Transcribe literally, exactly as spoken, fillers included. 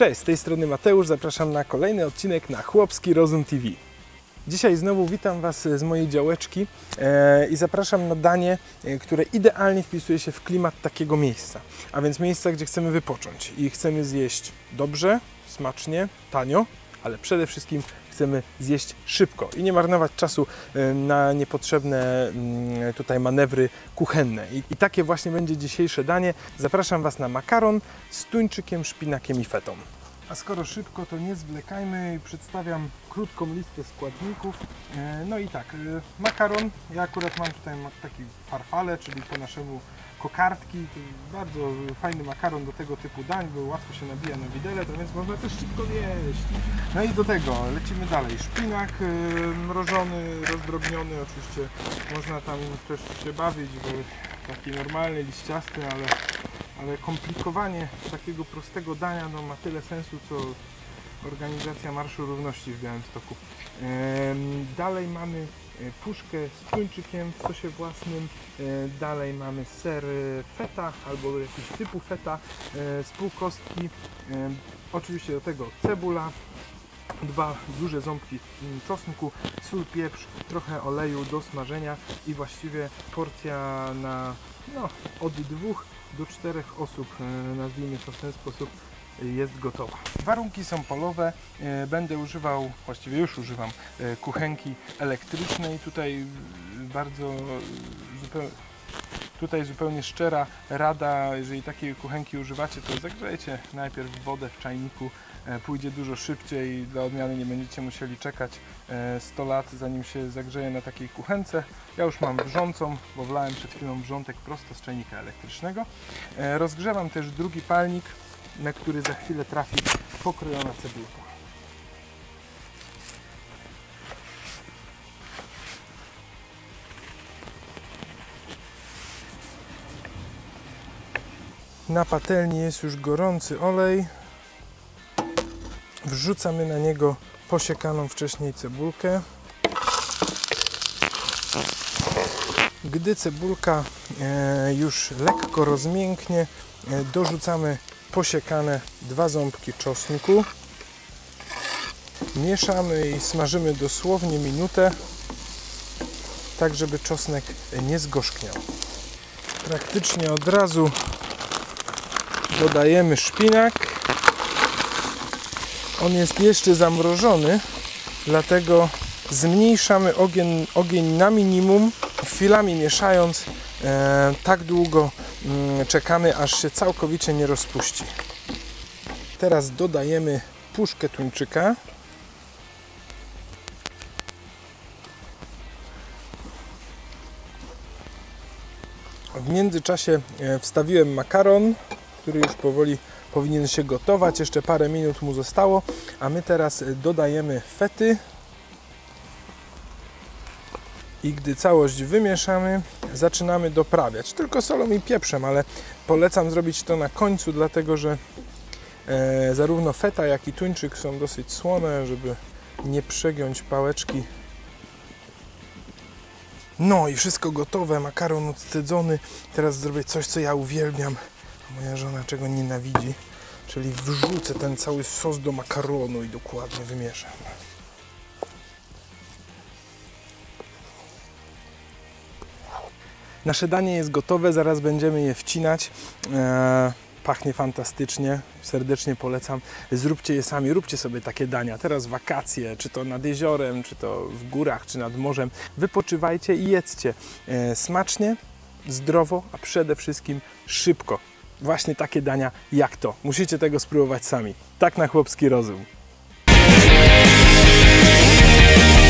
Cześć, z tej strony Mateusz, zapraszam na kolejny odcinek na Chłopski Rozum T V. Dzisiaj znowu witam Was z mojej działeczki e, i zapraszam na danie, e, które idealnie wpisuje się w klimat takiego miejsca. A więc miejsca, gdzie chcemy wypocząć i chcemy zjeść dobrze, smacznie, tanio, ale przede wszystkim chcemy zjeść szybko i nie marnować czasu na niepotrzebne tutaj manewry kuchenne. I, i takie właśnie będzie dzisiejsze danie. Zapraszam Was na makaron z tuńczykiem, szpinakiem i fetą. A skoro szybko, to nie zwlekajmy. Przedstawiam krótką listę składników. No i tak, makaron. Ja akurat mam tutaj taki farfale, czyli po naszemu kokardki. Bardzo fajny makaron do tego typu dań, bo łatwo się nabija na widelec, a więc można też szybko jeść. No i do tego lecimy dalej. Szpinak mrożony, rozdrobniony. Oczywiście można tam też się bawić, bo taki normalny, liściasty, ale ale komplikowanie takiego prostego dania no, ma tyle sensu, co organizacja Marszu Równości w Białymstoku. Dalej mamy puszkę z tuńczykiem w sosie własnym, dalej mamy ser feta albo jakiś typu feta z pół kostki, oczywiście do tego cebula, dwa duże ząbki czosnku, sól, pieprz, trochę oleju do smażenia i właściwie porcja na no, od dwóch do czterech osób, nazwijmy to w ten sposób, jest gotowa. Warunki są polowe. Będę używał, właściwie już używam kuchenki elektrycznej. Tutaj bardzo zupełnie, tutaj zupełnie szczera rada, jeżeli takiej kuchenki używacie, to zagrzejcie najpierw wodę w czajniku. Pójdzie dużo szybciej, dla odmiany nie będziecie musieli czekać sto lat, zanim się zagrzeje na takiej kuchence. Ja już mam wrzącą, bo wlałem przed chwilą wrzątek prosto z czajnika elektrycznego. Rozgrzewam też drugi palnik, na który za chwilę trafi pokrojona cebulka. Na patelni jest już gorący olej. Wrzucamy na niego posiekaną wcześniej cebulkę. Gdy cebulka już lekko rozmięknie, dorzucamy posiekane dwa ząbki czosnku. Mieszamy i smażymy dosłownie minutę, tak żeby czosnek nie zgorzkniał. Praktycznie od razu dodajemy szpinak. On jest jeszcze zamrożony, dlatego zmniejszamy ogień, ogień na minimum, chwilami mieszając, e, tak długo mm, czekamy, aż się całkowicie nie rozpuści. Teraz dodajemy puszkę tuńczyka. W międzyczasie wstawiłem makaron, który już powoli powinien się gotować, jeszcze parę minut mu zostało, a my teraz dodajemy fety i gdy całość wymieszamy, zaczynamy doprawiać, tylko solą i pieprzem, ale polecam zrobić to na końcu, dlatego że e, zarówno feta, jak i tuńczyk są dosyć słone, żeby nie przegiąć pałeczki. No i wszystko gotowe, makaron odcedzony. Teraz zrobię coś, co ja uwielbiam. Moja żona czego nienawidzi, czyli wrzucę ten cały sos do makaronu i dokładnie wymieszam. Nasze danie jest gotowe, zaraz będziemy je wcinać. Eee, pachnie fantastycznie, serdecznie polecam. Zróbcie je sami, róbcie sobie takie dania. Teraz wakacje, czy to nad jeziorem, czy to w górach, czy nad morzem. Wypoczywajcie i jedzcie eee, smacznie, zdrowo, a przede wszystkim szybko. Właśnie takie dania jak to. Musicie tego spróbować sami. Tak na chłopski rozum.